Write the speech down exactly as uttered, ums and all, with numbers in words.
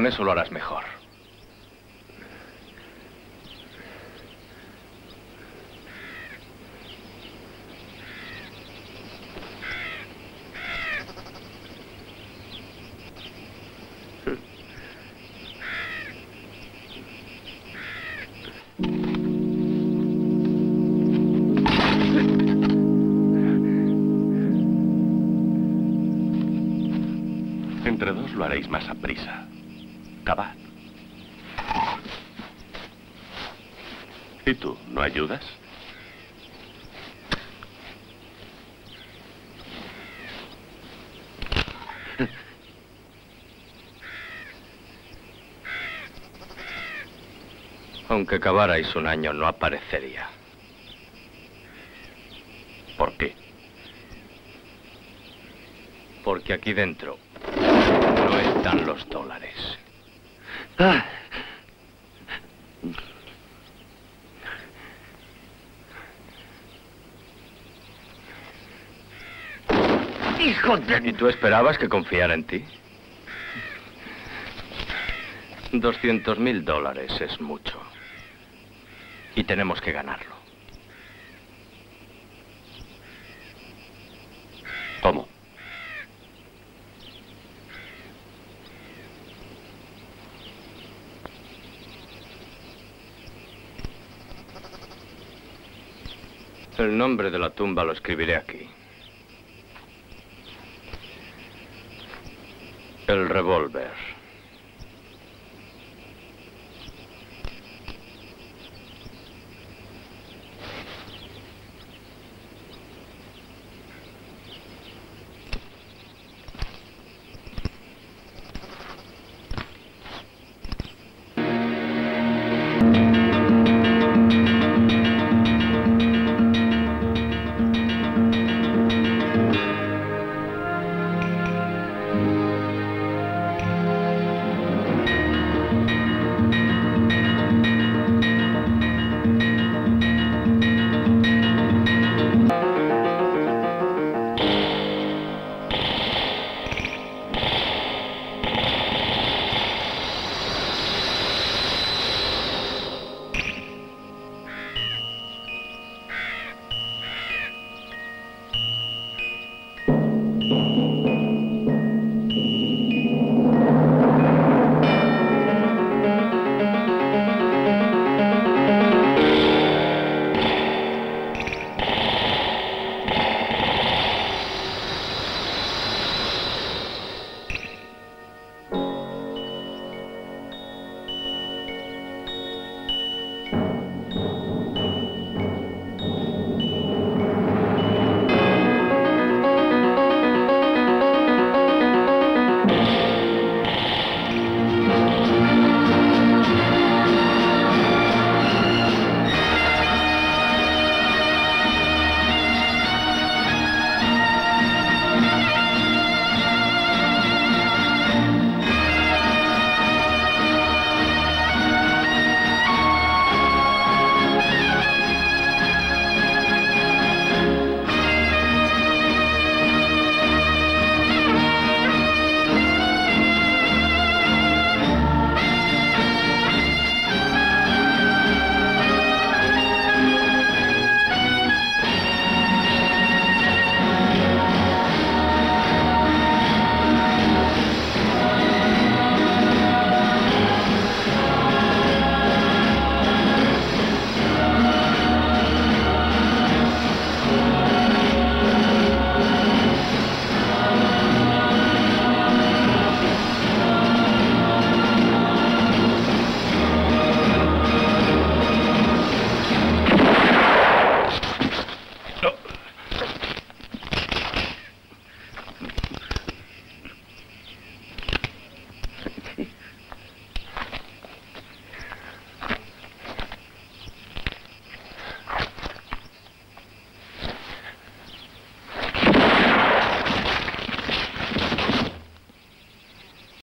eso lo harás mejor. Entre dos lo haréis más a prisa. Cavad. ¿Y tú, no ayudas? Aunque cavarais un año, no aparecería. ¿Por qué? Porque aquí dentro no están los dólares. Ah. ¡Hijo de...! ¿Y tú esperabas que confiara en ti? Doscientos mil dólares es mucho. Y tenemos que ganarlo. ¿Cómo? El nombre de la tumba lo escribiré aquí. El revólver.